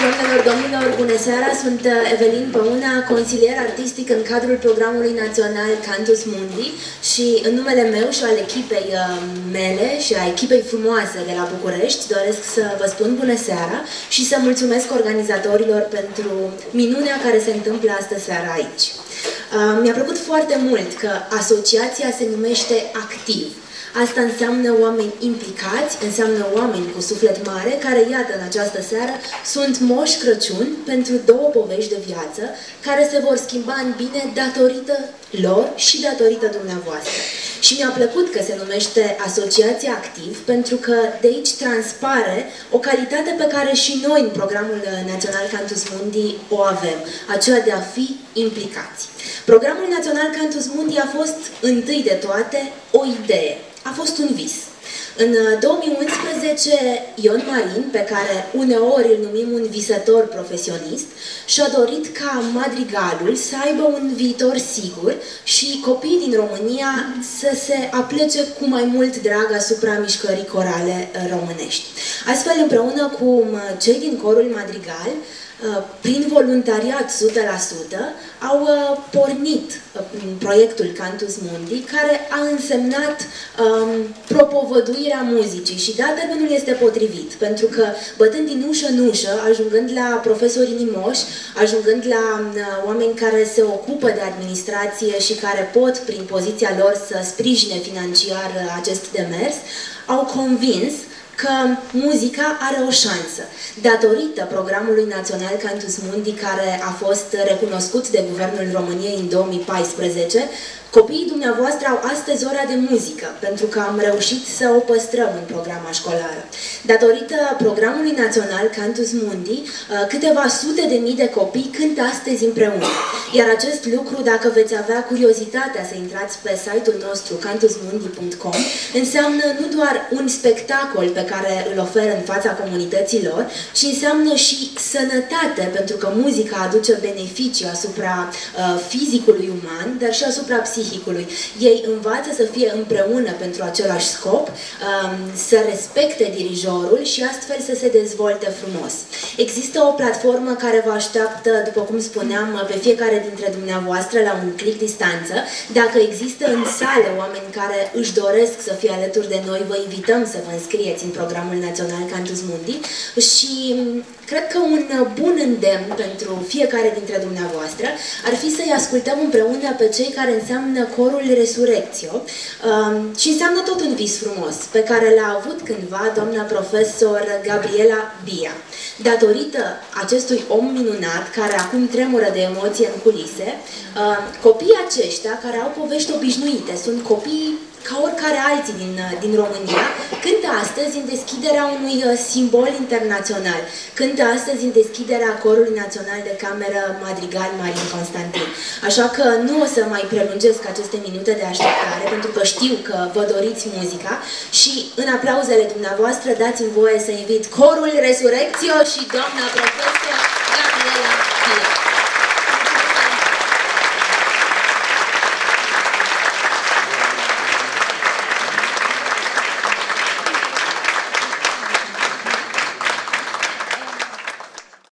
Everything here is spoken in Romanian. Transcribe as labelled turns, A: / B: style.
A: Doamnelor, domnilor, bună seara! Sunt Evelin Păuna, consilier artistic în cadrul programului național Cantus Mundi și în numele meu și al echipei mele și a echipei frumoase de la București doresc să vă spun bună seara și să mulțumesc organizatorilor pentru minunea care se întâmplă astă seară aici. Mi-a plăcut foarte mult că asociația se numește Activ. Asta înseamnă oameni implicați, înseamnă oameni cu suflet mare, care, iată, în această seară, sunt Moș Crăciun pentru două povești de viață, care se vor schimba în bine datorită lor și datorită dumneavoastră. Și mi-a plăcut că se numește Asociația Activ, pentru că de aici transpare o calitate pe care și noi, în programul național Cantus Mundi, o avem, aceea de a fi implicați. Programul național Cantus Mundi a fost, întâi de toate, o idee. A fost un vis. În 2011, Ion Marin, pe care uneori îl numim un visător profesionist, și-a dorit ca madrigalul să aibă un viitor sigur și copiii din România să se aplece cu mai mult drag asupra mișcării corale românești. Astfel, împreună cu cei din corul madrigal, prin voluntariat 100%, au pornit proiectul Cantus Mundi, care a însemnat propovăduirea muzicii. Și da, termenul este potrivit, pentru că bătând din ușă în ușă, ajungând la profesori inimoși, ajungând la oameni care se ocupă de administrație și care pot, prin poziția lor, să sprijine financiar acest demers, au convins că muzica are o șansă. Datorită programului național Cantus Mundi, care a fost recunoscut de Guvernul României în 2014, copiii dumneavoastră au astăzi ora de muzică, pentru că am reușit să o păstrăm în programa școlară. Datorită programului național Cantus Mundi, câteva sute de mii de copii cântă astăzi împreună. Iar acest lucru, dacă veți avea curiozitatea să intrați pe site-ul nostru cantusmundi.com, înseamnă nu doar un spectacol pe care îl oferă în fața comunităților, ci înseamnă și sănătate, pentru că muzica aduce beneficii asupra fizicului uman, dar și asupra psihicului. Ei învață să fie împreună pentru același scop, să respecte dirijorul și astfel să se dezvolte frumos. Există o platformă care vă așteaptă, după cum spuneam, pe fiecare dintre dumneavoastră la un click distanță. Dacă există în sală oameni care își doresc să fie alături de noi, vă invităm să vă înscrieți în programul național Cantus Mundi și cred că un bun îndemn pentru fiecare dintre dumneavoastră ar fi să-i ascultăm împreună pe cei care înseamnă corul Resurrectio și înseamnă tot un vis frumos pe care l-a avut cândva doamna profesor Gabriela Bia. Datorită acestui om minunat, care acum tremură de emoție în culise, copiii aceștia, care au povești obișnuite, sunt copii ca oricare alții din România, cântă astăzi în deschiderea unui simbol internațional. Cântă astăzi în deschiderea Corului Național de Cameră Madrigal Marin Constantin. Așa că nu o să mai prelungesc aceste minute de așteptare, pentru că știu că vă doriți muzica și în aplauzele dumneavoastră dați-mi voie să invit Corul Resurrectio și doamna profesor